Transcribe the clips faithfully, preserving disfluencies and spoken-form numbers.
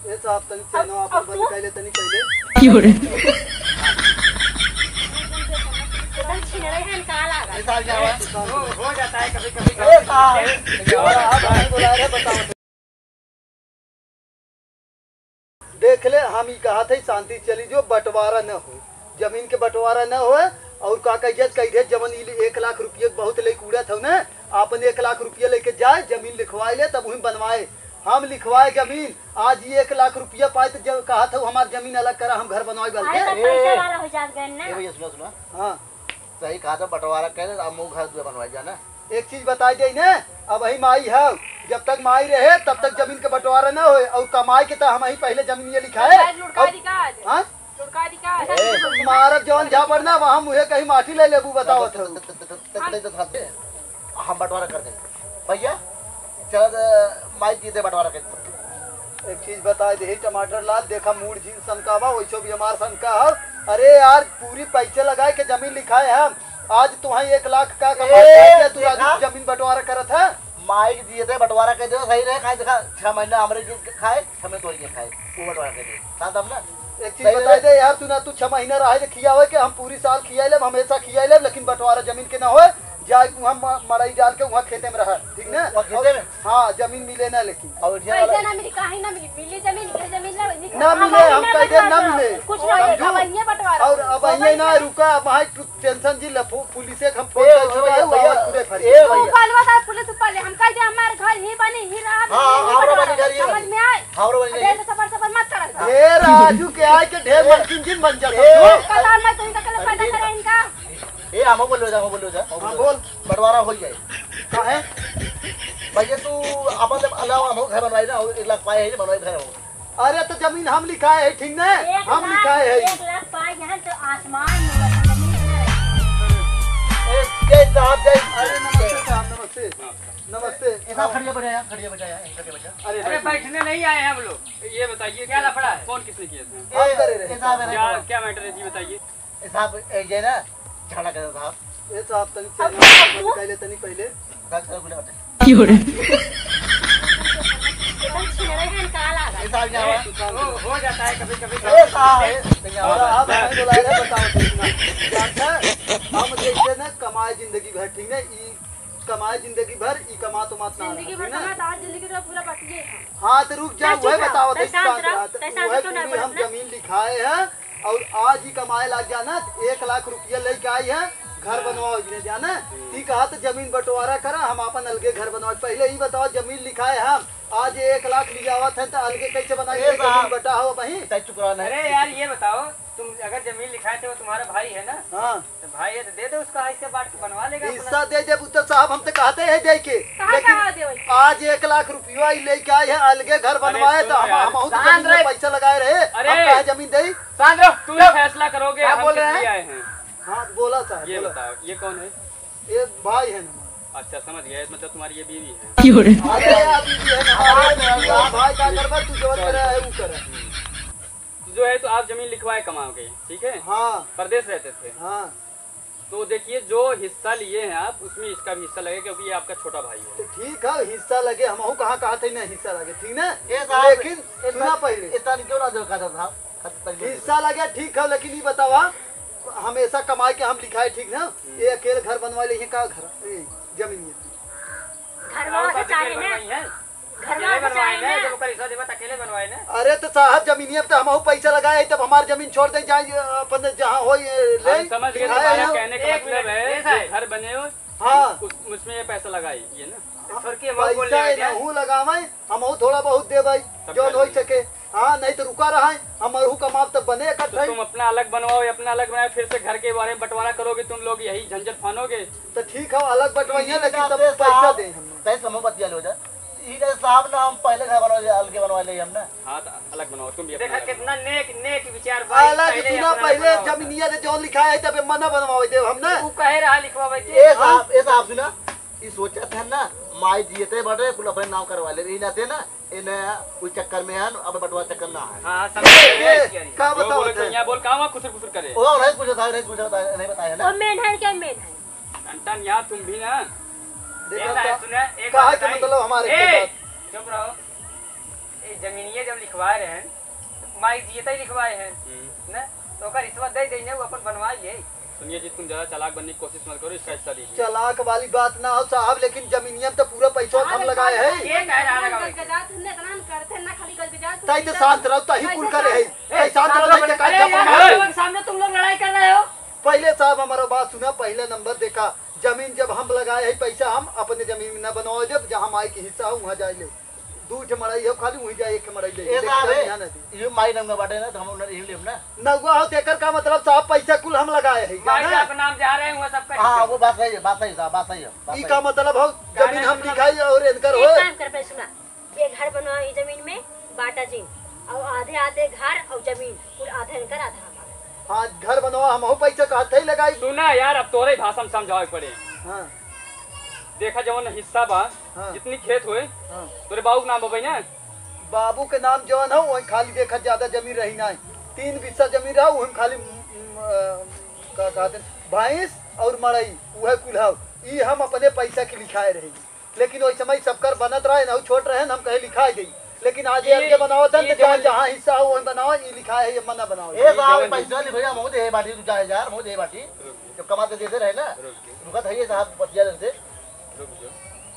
ये साहब तनी चैनो आप बंद कैले तनी कैले की हो रे एकदम छीन रहे हैं कहां लगा ऐसा क्या हुआ हो हो जाता है कभी कभी। ए साहब आप हमें बुला रहे बताओ। देख ले हम ही कहा थे शांति चली जो बंटवारा न हो, जमीन के बंटवारा न हो और का कहिए कहिए जवन एक लाख रुपये बहुत ले कूड़ा था ना आपन एक लाख रुपये लेके जाए जमीन लिखवाए ले तब वही बनवाए। हम लिखवाए जमीन आज ही एक लाख रुपया पाए तो जब कहा था हमारी जमीन अलग करा हम घर बनवाए बोल के। पैसे वाला हो जात गए ना। ये भैया सुनो सुनो हाँ सही कहा था बंटवारा कह दे अब मुंह घर दुआ बनवाए जाना। एक चीज बताई दे ना अब वही माई है जब तक माई रहे तब तक जमीन के बंटवारा न हो और कमाई के तो हम ही पहले जमीन ये लिखाए। हाँ मारब जवन जा पड़ना वहाँ मुझे कहीं माटी ले लेबू बताओ तो हम बंटवारा कर देंगे भैया चल माई जी दे बंटवारा कर दे। एक चीज बताए दे टमाटर लाल देखा मूड जीन सनकावा वैसे भी हमार सनका है। अरे यार पूरी पैसे लगाए के जमीन लिखाए हम आज तुम्हारी एक लाख का कमाई तू जमीन बंटवारा करत है। माइक दिए थे बंटवारा कर दे सही रहे खाए देखा छह महीना हमारे जी खाए हमें तोड़ के खाए वो बंटवारा कर दे साथ हम ना। एक चीज बता दे यार तू ना तू छह महीना रहे खियावे के हम पूरी साल खिया ले हमेशा खिया ले लेकिन बंटवारा जमीन के ना हो जाए वहाँ मड़ाई डाल के वहाँ खेते में रहा ठीक ना। खेते में हाँ जमीन मिले ना लेकिन और पैसा ना मिली काहे ना मिली मिली जमीन के जमीन ना मिले हम कह दे ना मिले कुछ ना अब ये बंटवारा और अब ये ना रुका अब वहाँ टेंशन जी लफो पुलिस से हम फोन कर चुका है वो पूरे फरी ए भैया बालवा दा पुलिस ऊपर हम कह दे हमारे घर ही बने ही रहा हां हमरो बनी घर समझ में आए हमरो बनी अरे सफर सफर मत कर ए राजू के आए के ढेर मलकिन जिन बन जा कतार में तुम तक पैदा करे इनका ए हम बोलो जा हम बोलो जा हां बोल बंटवारा हो जाए काहे भैया तू अपन अलावा हम घर बनवाई ना एक लाख पाए है बनवाई घर हो। अरे तो जमीन हम लिखाए है ठीक ना हम लिखाए है एक लाख पाए यहाँ तो आसमान में जमीन ए जय साहब जय अरे नमस्ते साहब नमस्ते नमस्ते ऐसा खड़िया बैठा यार खड़िया बैठा यार खड़िया बैठा। अरे अरे बैठने नहीं आए हैं हम लोग। ये बताइए क्या लफड़ा है कौन किसने किया था हम करे रहे ऐसा क्या क्या मैटर है जी बताइए। साहब ये ना झगड़ा कर साहब ए साहब तनी चैनो पहले तनी पहले डॉक्टर बोले बता की हो रे एकदम छीन रहे हैं कहां लगा ऐसा क्या हुआ हो हो जाता है कभी कभी। ए साहब और आप हमें बुला रहे बताओ ठीक ना जानता हम जैसे ना कमाए जिंदगी भर ठीक ना ई कमाए जिंदगी भर ई कमा तो मत ना जिंदगी भर कमा आज जिंदगी तो पूरा बटिए हाँ तो रुक जाओ वह बताओ तो शांत रहो शांत तो ना हम जमीन लिखाए हैं और आज ही कमाए लग जाना एक लाख रुपया लेके आई है घर बनवाओ इन्हें जाना ठीक कहा तो जमीन बंटवारा करा हम अपन अलगे घर बनवाओ। पहले ही बताओ जमीन लिखाए हम आज एक लाख लिया हुआ था तो अलगे कैसे बनाएंगे जमीन बटा हो वहीं तय चुकराना है। अरे यार ये बताओ तुम अगर जमीन लिखाए थे वो तुम्हारा भाई है ना। हाँ तो भाई है तो दे दो उसका हिस्सा बांट के बनवा लेगा अपना। हिस्सा दे जब उत्तर साहब हम तो कहते हैं दे के लेकिन आज एक लाख रुपया ही लेके आए हैं अलगे घर बनवाए तो हम हम जमीन में पैसा लगाए रहे अरे जमीन दे सांद्रो तुम फैसला करोगे हम बोल रहे किस लिए हैं? आए हैं। हाँ बोला साहब ये बोला। बताओ ये कौन है। ये भाई है ना अच्छा समझ गया मतलब तुम्हारी ये बीवी है। की हो रे अरे अभी भी है ना हमारे भाई का करवा तू जो कर रहा है वो कर जो है तो आप जमीन लिखवाए कमाओगे ठीक है। हाँ परदेश रहते थे हाँ तो देखिए जो हिस्सा लिए हैं आप उसमें इसका भी हिस्सा लगे क्योंकि ये आपका छोटा भाई है। तो ठीक है हिस्सा लगे हम कहाँ कहा थे ना हिस्सा लगे ठीक ना ये साहब लेकिन सुना पहले इतना क्यों ना देखा था साहब हिस्सा लगे ठीक है लेकिन ये बतावा हमेशा कमाई के हम लिखाए ठीक ना ये अकेले घर बनवा ले का घर ए, जमीन घर वाला चाहे ना अकेले बनवाए ना जब ओकर हिस्सा देबा त अकेले बनवाए ना। अरे तो साहब जमीनिया पे हम पैसा लगाए तब हमार जमीन छोड़ दे जाए अपन जहाँ हो ले हम समझ गए तुम्हारा कहने का मतलब है जो घर बने हो हाँ उसमें ये पैसा लगाई ये ना पैसा नहू लगावे हम थोड़ा बहुत दे भाई जो हो सके। हाँ नहीं तो रुका रहा है हमारू कमाब तब बने इकट्ठा। तो तुम अपना अलग बनवाओ अपना अलग बनाओ फिर से घर के बारे में बंटवारा करोगे तुम लोग यही झंझट फानोगे। तो ठीक है अलग बंटवाइए लेकिन तब पैसा दे हम तय समय बतिया लो जा ये साहब ना हम पहले घर बनवा ले अलग बनवा ले हम ना। हाँ तो अलग बनाओ तुम भी देखा कितना नेक नेक विचार अलग सुना पहले जमीनिया से जो लिखा है तब मना बनवावे दे हम ना तू कहे रहा लिखवावे के ए साहब ए साहब सुना ये सोचा था ना माई दिए थे बड़े कुल अपने नाम करवा ले रही ना थे ना इन्हें कोई चक्कर में है अब बटवा चक्कर ना है। हां समझ का बताओ यहां बोल कहां खुसर खुसर करे ओ नहीं पूछा था नहीं पूछा था नहीं बताया ना और मेन है क्या मेन है अंटन यहां तुम भी ना देखो सुना एक कहा के मतलब हमारे के बात चुप रहो ये जमीनिए जब लिखवाए रहे हैं माई जियते ही लिखवाए हैं हम्म। ना तो ओकर रिश्वत दे देंगे वो अपन बनवाई ले। सुनिए जी, तुम ज्यादा चालाक बनने की कोशिश मत करो, इसका हिस्सा दीजिए। चलाक वाली बात ना हो साहब, लेकिन जमीनिया में तो पूरा पैसा हम लगाए है। ये कह रहा है लगावे। गजगजात ने इतना करते ना खाली गजगजात ताई तो शांत रहो, ताही कुल करे है। ताई शांत रहो, नहीं तो अरे काय यार, का- हम लोग के सामने तुम लोग लड़ाई कर रहे हो। पहले साहब हमारा बात सुना, पहले नंबर देखा, जमीन जब हम लगाए है पैसा हम अपने जमीन में न बनाओ, जब जहाँ माई की हिस्सा हो वहाँ जाए ले, दू ठे मड़ाई है खाली वहीं जाए एक मड़ाई ले। ए साहब लेकिन यहाँ न दी। ये माई नाम का बाटे ना तो हम उन्हें यही लेब ना। नगुआ हो तेकर का मतलब साहब पैसा कुल हम लगाए है माई जाना? साहब के नाम जा रहे हैं वो सबका हाँ हिस्सा। वो बात सही है, बात सही साहब, बात सही है, बात ई सही का है। मतलब हो जमीन हम लिखाई और इनकर एक हो। काम कर पे सुना, ये घर बनवा ई जमीन में बाटा जी और आधे आधे घर और जमीन कुल आधे इनकर आधा हमारा। हाँ घर बनवा हम हो पैसा का हाथ ही लगाई। सुना यार, अब तोरे भाषा में समझावे पड़े। हाँ देखा जवन हिस्सा बा, हाँ। जितनी खेत हुए हाँ। तोरे बाबू के नाम बबई ना। बाबू के नाम जवन हो वही खाली देखा ज्यादा जमीन रही ना, तीन बिस्सा जमीन रहा वही खाली म, अ, का कहते हैं, भैंस और मड़ई वह कुल हो। ई हम अपने पैसा के लिखाए रही, लेकिन वही समय सबकर बनत रहे ना छोट रहे हम कहे लिखाए दी, लेकिन आज ये अलगे बनाओ था ये तो जहाँ जवन- जहाँ हिस्सा हो वही बनाओ, ई लिखाए है ये मना बनाओ। ए साहब पैसा नहीं भैया मुझे है बाटी, तू चार हजार मुझे है बाटी जब कमा के देते रहे ना। रुका था ये साहब बतिया देते रुक जाओ।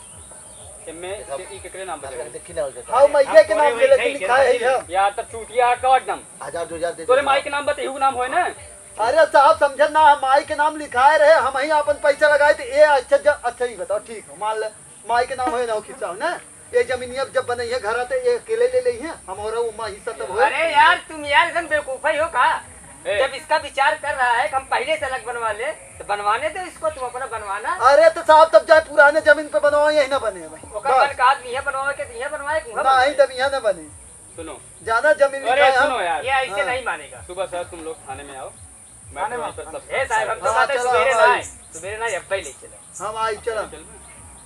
इनमें ई केकरे नाम बचेगा? देखी ना हो हाँ मैया के नाम से लेकिन लिखाए है हम। यार तब चूतिया का एकदम। हजार दो हजार दे तोरे माई के नाम बते इहू नाम होए ना। अरे साहब समझ ना, हम माई के नाम लिखाए रहे, हम ही अपन पैसा लगाए थे। ये अच्छा ज- अच्छा ही बताओ, ठीक है मान ले माई के नाम है ना खिस्सा हो ना, ये जमीनिया जब बनी है घर आते ये अकेले ले ली है हमारा वो माँ हिस्सा तब हो। अरे यार तुम यार एकदम बेवकूफ ही हो का। ए। जब इसका विचार कर रहा है कि हम पहले से अलग बनवा ले तो बनवाने दो इसको, तुम अपना बनवाना। अरे तो साहब तब जाए पुराने जमीन पे बनवाओ, यही ना बने भाई ओकर मन का आदमी है बनवाए के दिया बनवाए कुहा ना ही तब यहाँ ना बने, सुनो, ज्यादा जमीन अरे लिखाए सुनो हम। यार, ये ऐसे हाँ। नहीं मानेगा। सुबह सर तुम लोग थाने में आओ। मैं थाने में? वहाँ पर सब ए साहब हम तो हाँ, कहते चलो, सवेरे हम ना आई। आए, सवेरे ना अब पहले ले चलो। हम आई चला चल में।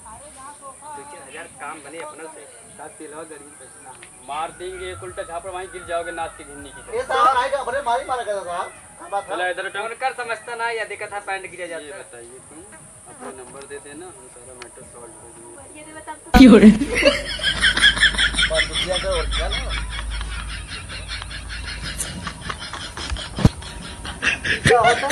दो चार हजार काम बने अपना से साथ पिलवा गरीब पैसा ना। मार देंगे एक उल्टा झापड़, वहीं गिर जाओगे नाच की घिन्नी की ये तरह। साहब आएगा अपने मारी मारा करता साहब। क्या बात चला है? इधर उठो। उनकर समझता ना या देखा था पैंट गिरा ये जाता है। बताइए तुम अपना नंबर दे देना, हम सारा मैटर सॉल्व कर देंगे। ये दे बता तो बात दुनिया का और क्या ना। क्या होता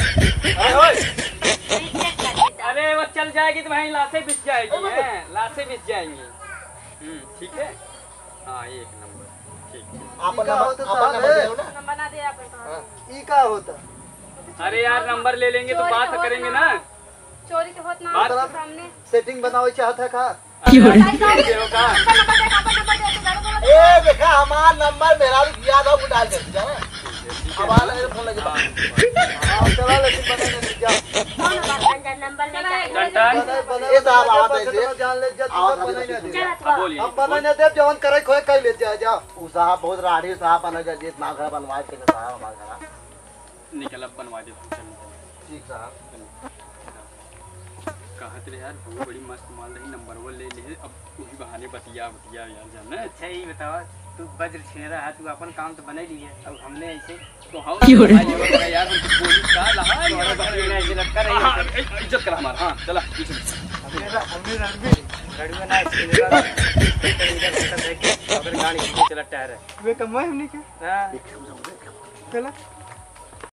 अरे वो चल जाएगी तो वहीं लाशें बिछ जाएगी, हैं लाशें बिछ जाएंगी। हम्म ठीक है, हाँ एक नंबर ठीक है। आपन क्या नंबर होता आपन साहब नंबर है? दे ना। नंबर ना दे अपन ई का होता अरे यार नंबर ले लेंगे तो चोरी बात तो होत करेंगे ना। ना। चोरी के होत ना बात- आपके सामने सेटिंग बनाओ चाहता का अरे बताइए यार, साहब, कैसे होगा? आपका नंबर दे आपका नंबर दे तो गाड़ो बोलो। ए देखा हमारा नंबर मेरा भी याद हो डाल कर जाना। अब आ ले फोन लगे। हाँ चला, लेकिन बने नहीं जा कौन बात नंबर नहीं चला, चाहिए। घंटा बने बने ये साहब आवाज बने, दे दे। बने, जान ले जा तू आवाज सब दे बने दे। ना दे। चला अब तो बोलिए। हम बने ना दे, जवन करे खोए कह ले जा जा। वो साहब बहुत राड़ी साहब बना जा जितना घर बनवाए थे साहब हमारा घर। निकल अब बनवा दे तू, चल चल। ठीक साहब। कहत रहे यार बहुत बड़ी मस्त माल रही, नंबर वो ले ले, अब उसी बहाने बतिया बतिया यार जाना। अच्छा ही बताओ, तू वज्र छेड़ा है, तू अपन काम तो बना लिए। अब हमने ऐसे तो हम भाई ये बता यार, हम कुछ बोली का लहा तुम्हारा बकरी ना ऐसे लगता रही हाँ, है। हाँ, इज्जत कर हमारा। हाँ चला पीछे। गाड़ी में ना छेड़ा इधर उधर देख के अगर गाड़ी पीछे चला टायर है। वे कमाए हमने क्या हाँ चला